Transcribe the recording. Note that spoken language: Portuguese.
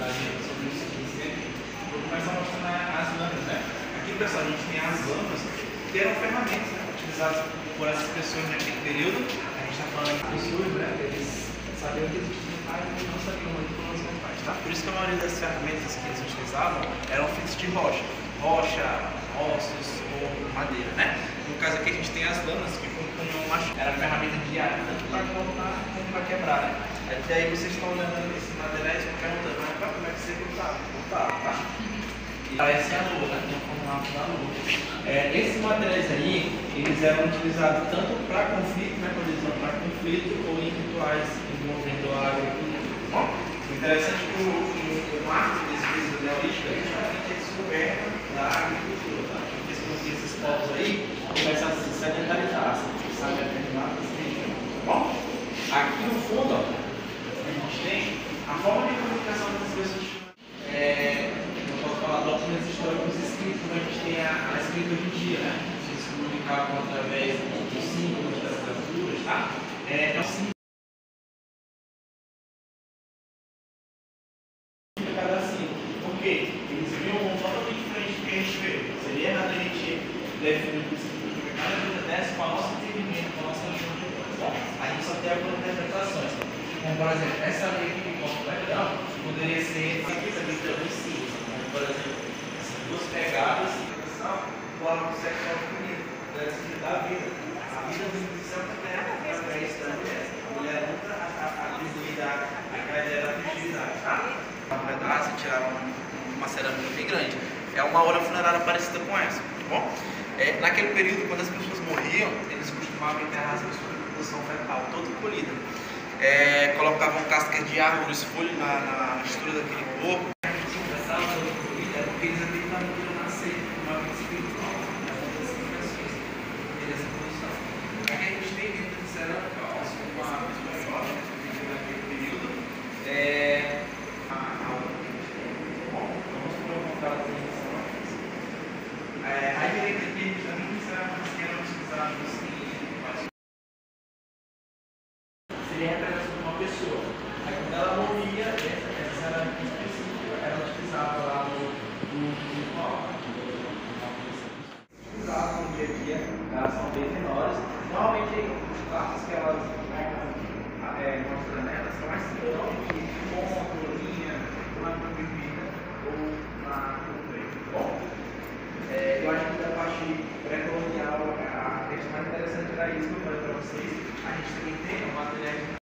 sobre isso aqui. Vou começar mostrando as lâminas, né? Aqui, pessoal, a gente tem as lâminas que eram ferramentas, né, utilizadas por essas pessoas naquele período. A gente está falando de pessoas, né? Eles sabiam que existiam pais, mas não sabiam muito como os pais, tá? Por isso que a maioria das ferramentas que eles utilizavam eram feitas de rocha, ossos ou madeira, né? No caso aqui a gente tem as lâminas que compunham uma era a ferramenta diária, tanto para cortar como para quebrar, né? Até aí vocês estão olhando esses materiais e perguntando, mas como é que você cortava? Tá? E parece a lua, né? Tem um formato da lua. Esses materiais aí, eles eram utilizados tanto para conflito, né? Quando eles vão para conflito ou em rituais envolvendo a agricultura. Bom, o interessante é que o marco desse período neolítico é justamente a descoberta da agricultura, tá? Porque esses povos aí começam a se sedentarizar, sabe, a terminar desse região. Bom, aqui no fundo, ó, a gente tem a forma de comunicação dessas pessoas. Eu posso falar documentos históricos escritos, como a gente tem a escrita hoje em dia, né? Vocês se comunicavam através dos símbolos, das graturas, tá? É um símbolo de cada símbolo. Por quê? Eles viam um totalmente diferente do que a gente vê. Seria errado a gente definir o símbolo de cada vida dessa com o nosso entendimento, com a nossa visão de coisa. Bom, a gente só tem algumas interpretações. Como, por exemplo, essa lei aqui de corpo legal poderia ser feita dos símbolos. Por exemplo, duas pegadas o órgão sexual feminino, da vida. A vida do céu da terra através da mulher. A mulher nunca atribuída àquela ideia da fertilidade, tá? Um pedaço e tiraram uma cerâmica bem grande. É uma hora funerária parecida com essa, tá bom? Naquele período, quando as pessoas morriam, eles costumavam enterrar as pessoas em posição fetal, toda encolhida. Colocavam cascas de árvores, folhas na estrutura daquele corpo. Porque eles acreditavam que ia nascer uma vida espiritual, nas outras expressões dessa posição. Aqui a gente tem dentro de cerâmica, como a maior, naquele período. Bom, vamos montar a posição aqui. A direita aqui a gente também tem cerâmicas que eram utilizadas seria representação de uma pessoa. Aí quando ela morria, essa cerâmica específica era utilizada lá no ritual. Utilizadas no dia a dia, elas são bem menores. Normalmente os traços que elas mostram nelas são mais simplesmente de ponto, linha, uma cor vermelha ou uma cor preta. Bom, eu acho que da parte pré-colonial a questão mais interessante era isso que eu falei para vocês. A gente também tem um material